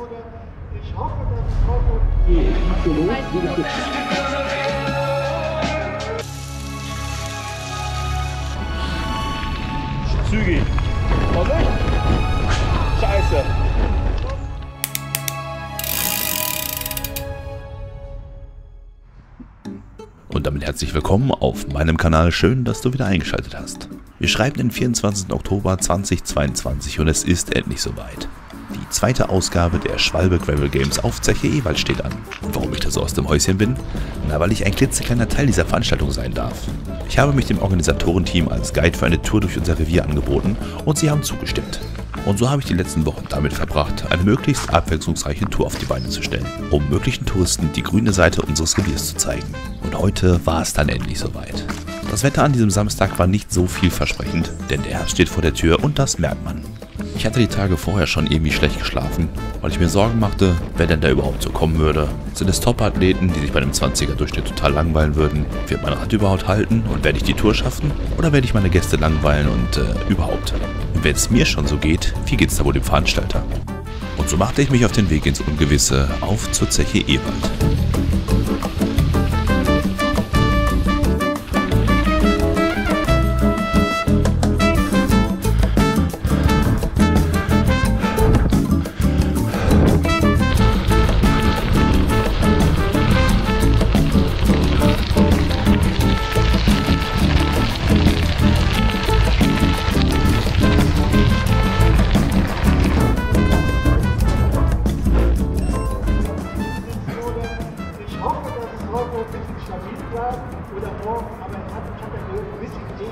Ich hoffe, dass Frau Zügig. Vorsicht! Scheiße! Und damit herzlich willkommen auf meinem Kanal. Schön, dass du wieder eingeschaltet hast. Wir schreiben den 24. Oktober 2022 und es ist endlich soweit. Die zweite Ausgabe der Schwalbe Gravel Games auf Zeche Ewald steht an. Und warum ich da so aus dem Häuschen bin? Na, weil ich ein klitzekleiner Teil dieser Veranstaltung sein darf. Ich habe mich dem Organisatorenteam als Guide für eine Tour durch unser Revier angeboten und sie haben zugestimmt. Und so habe ich die letzten Wochen damit verbracht, eine möglichst abwechslungsreiche Tour auf die Beine zu stellen, um möglichen Touristen die grüne Seite unseres Reviers zu zeigen. Und heute war es dann endlich soweit. Das Wetter an diesem Samstag war nicht so vielversprechend, denn der Herbst steht vor der Tür und das merkt man. Ich hatte die Tage vorher schon irgendwie schlecht geschlafen, weil ich mir Sorgen machte, wer denn da überhaupt so kommen würde. Sind es Top-Athleten, die sich bei einem 20er-Durchschnitt total langweilen würden? Wird mein Rad überhaupt halten und werde ich die Tour schaffen? Oder werde ich meine Gäste langweilen und überhaupt? Und wenn es mir schon so geht, wie geht's da wohl dem Veranstalter? Und so machte ich mich auf den Weg ins Ungewisse, auf zur Zeche Ewald. Ich hoffe, dass es heute ein bisschen stabil bleibt oder morgen, aber ich habe ja eine gewisse Idee.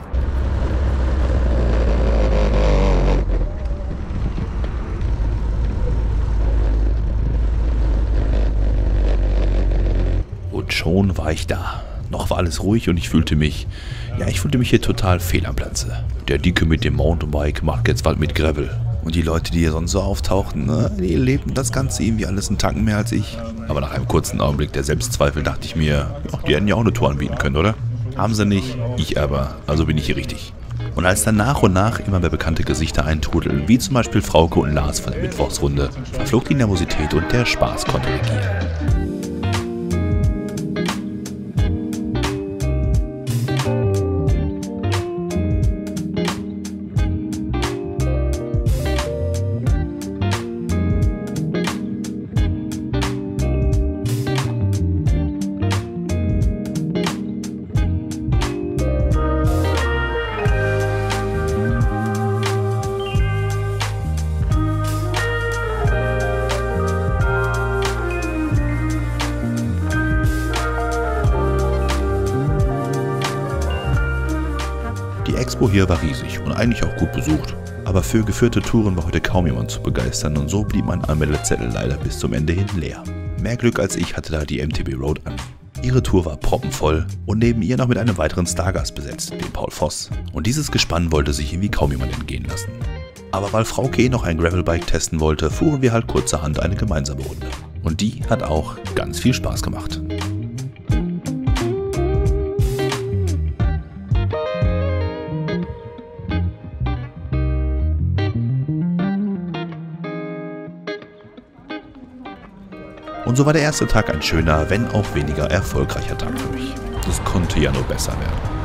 Und schon war ich da. Noch war alles ruhig und ich fühlte mich hier total fehl am Platze. Der Dicke mit dem Mountainbike macht jetzt was mit Gravel. Und die Leute, die hier sonst so auftauchten, die lebten das Ganze irgendwie alles einen Tacken mehr als ich. Aber nach einem kurzen Augenblick der Selbstzweifel dachte ich mir, ja, die hätten ja auch eine Tour anbieten können, oder? Haben sie nicht, ich aber, also bin ich hier richtig. Und als dann nach und nach immer mehr bekannte Gesichter eintrudeln, wie zum Beispiel Frauke und Lars von der Mittwochsrunde, verflog die Nervosität und der Spaß konnte regieren. Die Expo hier war riesig und eigentlich auch gut besucht, aber für geführte Touren war heute kaum jemand zu begeistern und so blieb mein Anmeldezettel leider bis zum Ende hin leer. Mehr Glück als ich hatte da die MTB Road an. Ihre Tour war proppenvoll und neben ihr noch mit einem weiteren Stargast besetzt, dem Paul Voss. Und dieses Gespann wollte sich irgendwie kaum jemand entgehen lassen. Aber weil Frauke noch ein Gravelbike testen wollte, fuhren wir halt kurzerhand eine gemeinsame Runde. Und die hat auch ganz viel Spaß gemacht. Und so war der erste Tag ein schöner, wenn auch weniger erfolgreicher Tag für mich. Das konnte ja nur besser werden.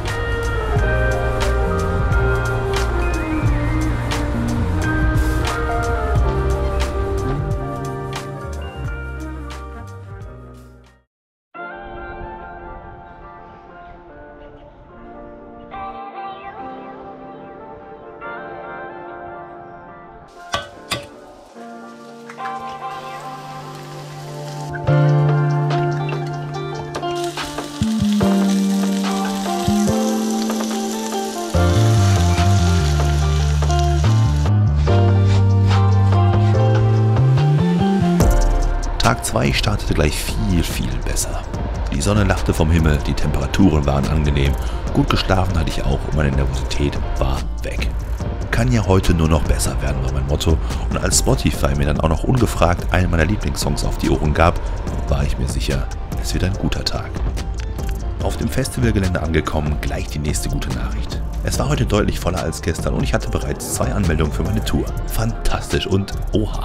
Tag 2 startete gleich viel besser. Die Sonne lachte vom Himmel, die Temperaturen waren angenehm, gut geschlafen hatte ich auch und meine Nervosität war weg. Kann ja heute nur noch besser werden, war mein Motto, und als Spotify mir dann auch noch ungefragt einen meiner Lieblingssongs auf die Ohren gab, war ich mir sicher, es wird ein guter Tag. Auf dem Festivalgelände angekommen, gleich die nächste gute Nachricht. Es war heute deutlich voller als gestern und ich hatte bereits 2 Anmeldungen für meine Tour. Fantastisch und oha!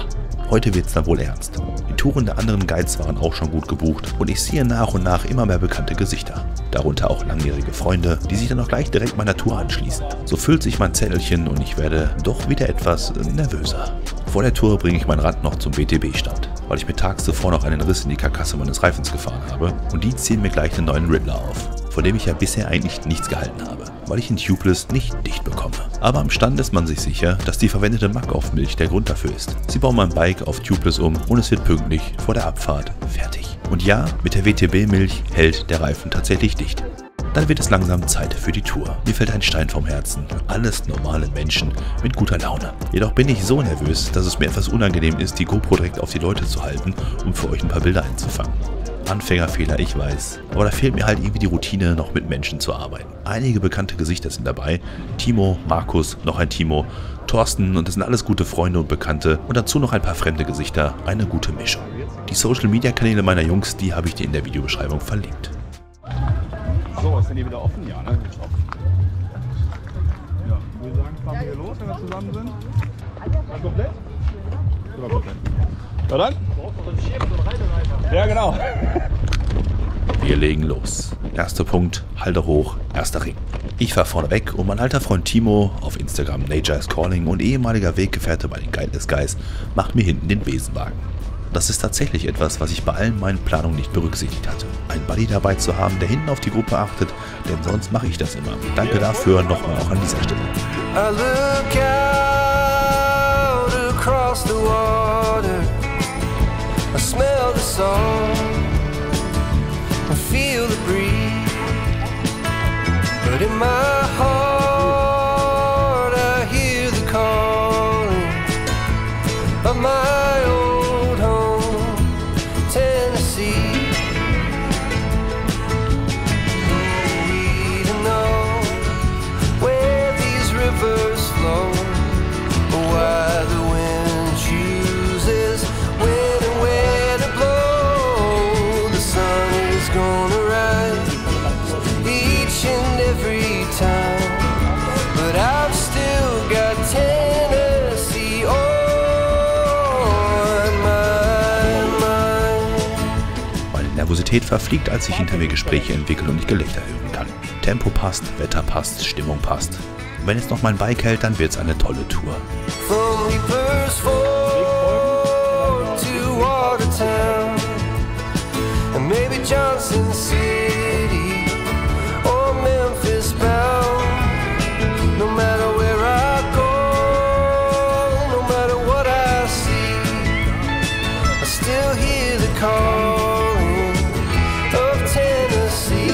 Heute wird's dann wohl ernst. Die Touren der anderen Guides waren auch schon gut gebucht und ich sehe nach und nach immer mehr bekannte Gesichter. Darunter auch langjährige Freunde, die sich dann auch gleich direkt meiner Tour anschließen. So füllt sich mein Zettelchen und ich werde doch wieder etwas nervöser. Vor der Tour bringe ich mein Rad noch zum BTB-Stand, weil ich mir tags zuvor noch einen Riss in die Karkasse meines Reifens gefahren habe und die ziehen mir gleich einen neuen Riddler auf, von dem ich ja bisher eigentlich nichts gehalten habe, weil ich ihn tubeless nicht dicht bekomme. Aber am Stand ist man sich sicher, dass die verwendete Mack-Off-Milch der Grund dafür ist. Sie bauen mein Bike auf tubeless um und es wird pünktlich vor der Abfahrt fertig. Und ja, mit der WTB-Milch hält der Reifen tatsächlich dicht. Dann wird es langsam Zeit für die Tour. Mir fällt ein Stein vom Herzen. Alles normale Menschen mit guter Laune. Jedoch bin ich so nervös, dass es mir etwas unangenehm ist, die GoPro direkt auf die Leute zu halten, um für euch ein paar Bilder einzufangen. Anfängerfehler, ich weiß. Aber da fehlt mir halt irgendwie die Routine, noch mit Menschen zu arbeiten. Einige bekannte Gesichter sind dabei. Timo, Markus, noch ein Timo, Thorsten und das sind alles gute Freunde und Bekannte. Und dazu noch ein paar fremde Gesichter. Eine gute Mischung. Die Social-Media-Kanäle meiner Jungs, die habe ich dir in der Videobeschreibung verlinkt. So, ist denn hier wieder offen? Ja, ne? Ja, ich würde sagen, fahren wir hier los, wenn wir zusammen sind. Mal komplett? Oder komplett? Ja dann? Ja, genau. Wir legen los. Erster Punkt, Halter hoch, erster Ring. Ich fahre vorne weg und mein alter Freund Timo, auf Instagram Nature is Calling und ehemaliger Weggefährte bei den Guideless Guys, macht mir hinten den Besenwagen. Das ist tatsächlich etwas, was ich bei allen meinen Planungen nicht berücksichtigt hatte. Einen Buddy dabei zu haben, der hinten auf die Gruppe achtet, denn sonst mache ich das immer. Danke dafür nochmal auch an dieser Stelle. I look out across the water, I smell the salt, I feel the breeze, but in my heart I hear the calling of my old home, Tennessee. We don't know where these rivers flow, or why the wind chooses when and where to blow. The sun is gonna rise each and every time, but I've still got Tennessee on my mind. Meine Nervosität verfliegt, als sich hinter mir Gespräche entwickeln und ich Gelächter hören kann. Tempo passt, Wetter passt, Stimmung passt. Und wenn jetzt noch mein Bike hält, dann wird's eine tolle Tour. From Reapers Ford to Watertown, and maybe Johnson City or Memphis bound. No matter where I go, no matter what I see, I still hear the calling of Tennessee.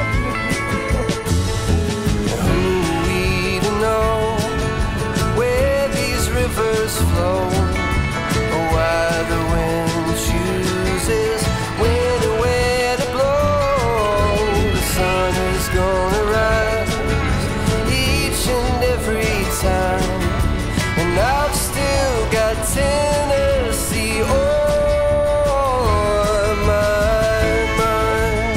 Who we to know where these rivers flow, or why the wind chooses when and where to blow. The sun is gonna rise each and every time, and I've still got Tennessee on my mind.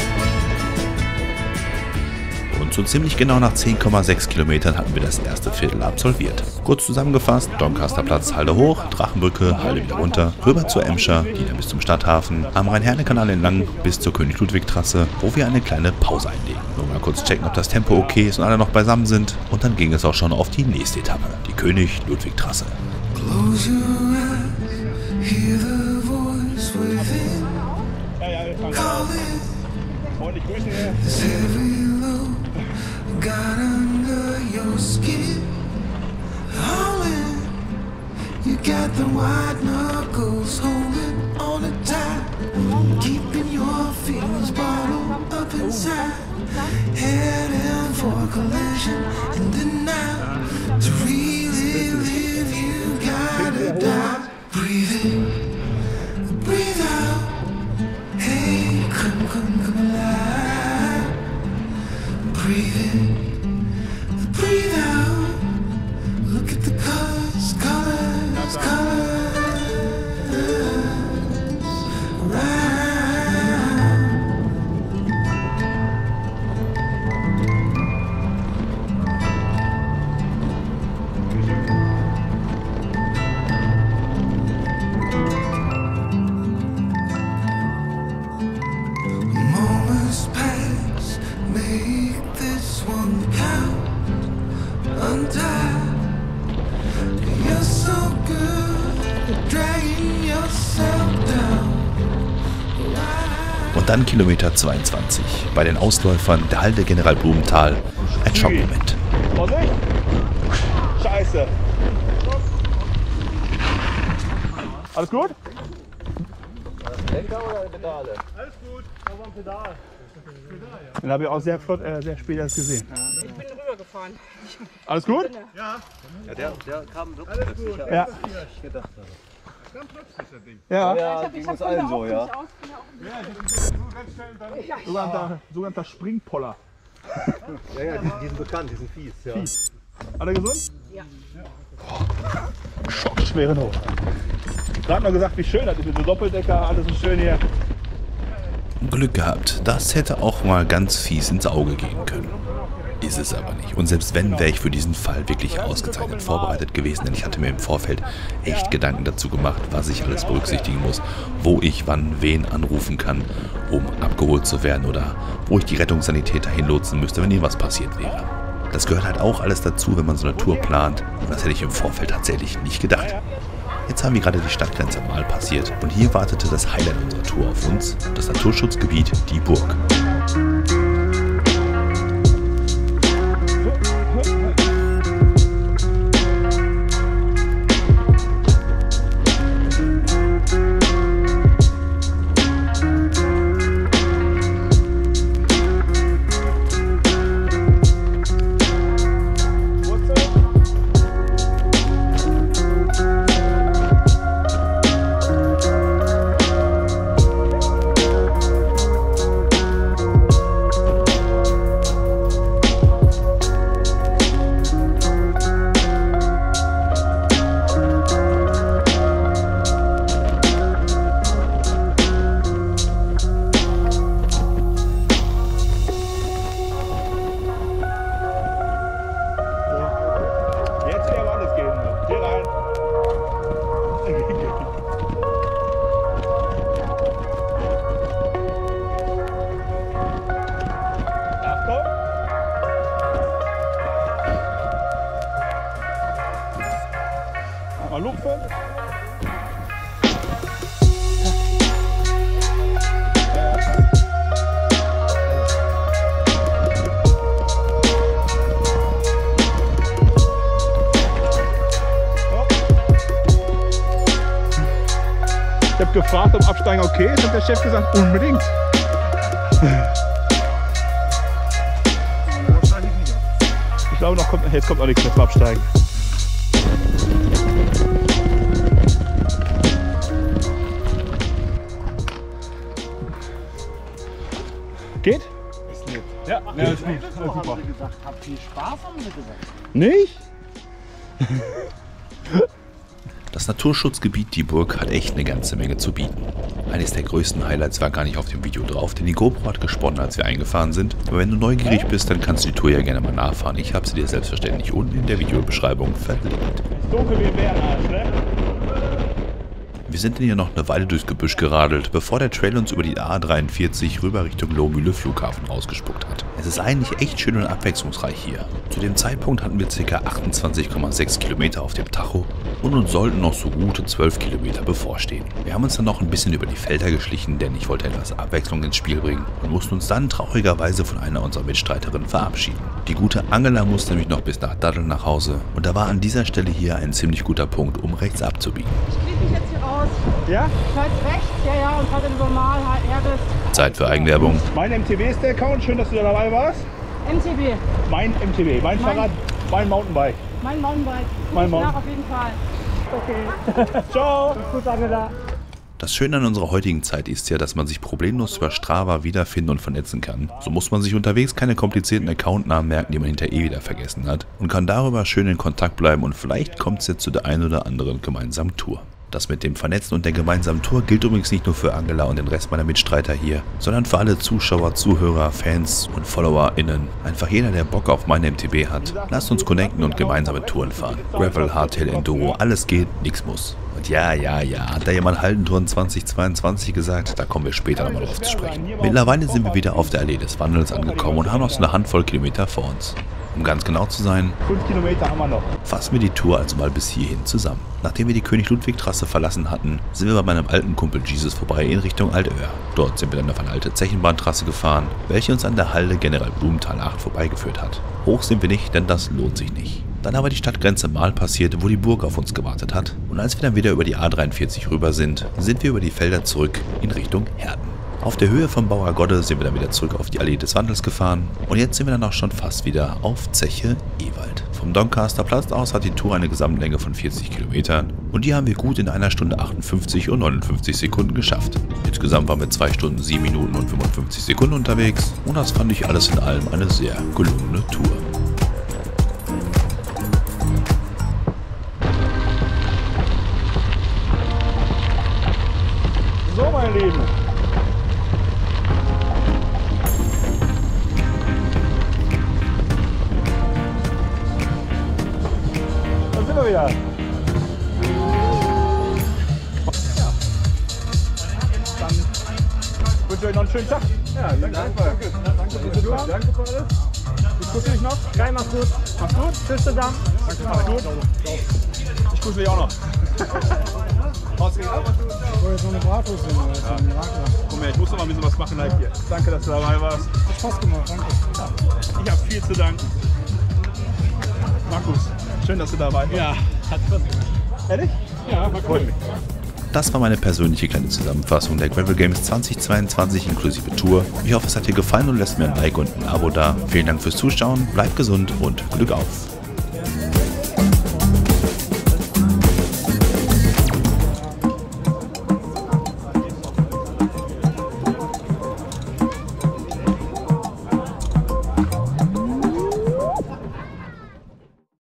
Und so ziemlich genau nach 10,6 Kilometern hatten wir das erste Viertel absolviert. Kurz zusammengefasst, Doncaster Platz, Halde hoch, Drachenbrücke, Halde wieder runter, rüber zur Emscher, die dann bis zum Stadthafen, am Rhein-Herne-Kanal entlang bis zur König-Ludwig-Trasse, wo wir eine kleine Pause einlegen. Nur mal kurz checken, ob das Tempo okay ist und alle noch beisammen sind. Und dann ging es auch schon auf die nächste Etappe, die König-Ludwig-Trasse. Close your eyes, hear the voice within, Ja, ja, wir fahren calling. freundlich grüßen hier. This heavy load got under your skin. Howling, you got the white knuckles holding on it tight, keeping your feelings bottled up inside. Heading for collision in the night. To really live, you gotta die. Breathe in, breathe out. Hey, come alive. Breathe in, breathe out. Look at the colors, colors, colors. Right. Und dann Kilometer 22, bei den Ausläufern der Halde General Blumenthal, ein Schockmoment. Vorsicht! Scheiße! Alles gut? Lenker oder Pedale? Alles gut, aber am Pedal. Den habe ich auch sehr flott, sehr spät erst gesehen. Ich bin rübergefahren. Alles gut? Ja. Ja, der kam wirklich plötzlich. Ja. Ich gedacht habe. Ganz plötzlich das Ding. Ja. Ja, ging uns allen so, ja. Sogenannter Springpoller. Ja, die sind bekannt, die sind fies. Ja. Alle gesund? Ja. Schockschwere Not. Da hat man gesagt, wie schön das ist mit so Doppeldecker, alles so schön hier. Glück gehabt, das hätte auch mal ganz fies ins Auge gehen können. Ist es aber nicht. Und selbst wenn, wäre ich für diesen Fall wirklich ausgezeichnet vorbereitet gewesen, denn ich hatte mir im Vorfeld echt Gedanken dazu gemacht, was ich alles berücksichtigen muss, wo ich wann wen anrufen kann, um abgeholt zu werden oder wo ich die Rettungssanitäter hinlotsen müsste, wenn irgendwas passiert wäre. Das gehört halt auch alles dazu, wenn man so eine Tour plant, und das hätte ich im Vorfeld tatsächlich nicht gedacht. Jetzt haben wir gerade die Stadtgrenze mal passiert und hier wartete das Highlight unserer Tour auf uns, das Naturschutzgebiet Die Burg. Mal lupfen. Ich habe gefragt, ob Absteigen okay ist, hat der Chef gesagt, unbedingt. Ich glaube, jetzt kommt noch nichts mehr zum Absteigen. Geht? Ist nett. Ja, ist gut. Super. Haben sie gesagt, habt viel Spaß, haben sie gesagt. Nicht? Das Naturschutzgebiet Die Burg hat echt eine ganze Menge zu bieten. Eines der größten Highlights war gar nicht auf dem Video drauf, denn die GoPro hat gesponnen, als wir eingefahren sind. Aber wenn du neugierig bist, dann kannst du die Tour ja gerne mal nachfahren. Ich habe sie dir selbstverständlich unten in der Videobeschreibung verlinkt. Ist dunkel wie ein Bärenarsch, ne? Wir sind dann hier noch eine Weile durchs Gebüsch geradelt, bevor der Trail uns über die A43 rüber Richtung Lohmühle Flughafen ausgespuckt hat. Es ist eigentlich echt schön und abwechslungsreich hier. Zu dem Zeitpunkt hatten wir ca. 28,6 Kilometer auf dem Tacho und uns sollten noch so gute 12 Kilometer bevorstehen. Wir haben uns dann noch ein bisschen über die Felder geschlichen, denn ich wollte etwas Abwechslung ins Spiel bringen und mussten uns dann traurigerweise von einer unserer Mitstreiterinnen verabschieden. Die gute Angela musste nämlich noch bis nach Datteln nach Hause und da war an dieser Stelle hier ein ziemlich guter Punkt, um rechts abzubiegen. Ich kriege mich jetzt hier raus. Ja? Schalt rechts, ja, und fahrt normal her bis Zeit für Eigenwerbung. Mein MTB ist der Account, schön, dass du da dabei warst. MTB. Mein MTB, mein Fahrrad, mein Mountainbike. Mein Mountainbike. Mein Nach Mountain- auf jeden Fall. Okay. Ciao! Gut, Angela. Das Schöne an unserer heutigen Zeit ist ja, dass man sich problemlos über Strava wiederfinden und vernetzen kann. So muss man sich unterwegs keine komplizierten Accountnamen merken, die man hinterher wieder vergessen hat und kann darüber schön in Kontakt bleiben und vielleicht kommt es jetzt zu der einen oder anderen gemeinsamen Tour. Das mit dem Vernetzen und der gemeinsamen Tour gilt übrigens nicht nur für Angela und den Rest meiner Mitstreiter hier, sondern für alle Zuschauer, Zuhörer, Fans und FollowerInnen. Einfach jeder, der Bock auf meine MTB hat. Lasst uns connecten und gemeinsame Touren fahren. Gravel, Hardtail, Enduro, alles geht, nichts muss. Und ja, hat da jemand Haldentouren 2022 gesagt? Da kommen wir später nochmal drauf zu sprechen. Mittlerweile sind wir wieder auf der Allee des Wandels angekommen und haben noch so eine Handvoll Kilometer vor uns. Um ganz genau zu sein, 5 Kilometer haben wir noch. fassen wir die Tour also mal bis hierhin zusammen. Nachdem wir die König-Ludwig-Trasse verlassen hatten, sind wir bei meinem alten Kumpel Jesus vorbei in Richtung Altöhr. Dort sind wir dann auf eine alte Zechenbahntrasse gefahren, welche uns an der Halde General Blumenthal 8 vorbeigeführt hat. Hoch sind wir nicht, denn das lohnt sich nicht. Dann haben wir die Stadtgrenze Marl passiert, wo die Burg auf uns gewartet hat. Und als wir dann wieder über die A43 rüber sind wir über die Felder zurück in Richtung Herden. Auf der Höhe vom Bauer Godde sind wir dann wieder zurück auf die Allee des Wandels gefahren und jetzt sind wir dann auch schon fast wieder auf Zeche Ewald. Vom Doncaster Platz aus hat die Tour eine Gesamtlänge von 40 Kilometern und die haben wir gut in 1 Stunde 58 und 59 Sekunden geschafft. Insgesamt waren wir 2 Stunden 7 Minuten und 55 Sekunden unterwegs und das fand ich alles in allem eine sehr gelungene Tour. So, mein Lieben. Da sind wir wieder. Dann wünsche ich euch noch einen schönen Tag. Ja, danke. Danke für alles. Ich grüße dich noch. Geil, mach's gut. Mach's gut. Tschüss zusammen. Danke, mach's gut. Ich grüße dich auch noch. Haut's gegen ab. Ich wollte jetzt noch eine Bratwurst sehen, aber das ist ein Mirakel. Komm her, ich muss noch mal ein bisschen was machen live hier. Danke, dass du dabei warst. Hat Spaß gemacht, danke. Ich habe viel zu danken. Markus, schön, dass du dabei warst. Ja, hat Spaß gemacht. Ehrlich? Ja, war Freut mich. Das war meine persönliche kleine Zusammenfassung der Gravel Games 2022 inklusive Tour. Ich hoffe, es hat dir gefallen und lässt mir ein Like und ein Abo da. Vielen Dank fürs Zuschauen, bleibt gesund und Glück auf!